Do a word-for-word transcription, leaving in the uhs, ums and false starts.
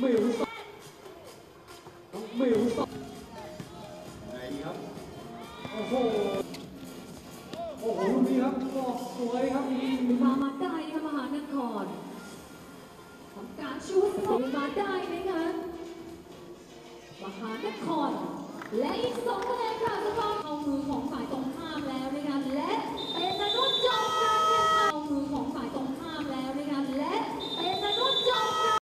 มิวสน้องมิวสไงครับโอ้โหโอ้โหลูกนี้ครับก็สวยครับมามาได้ค่ะมหานครทำการชูสเตปมาได้นะคะมหานครและอีกสองคะแนนค่ะสำหรับเอามือของฝ่าย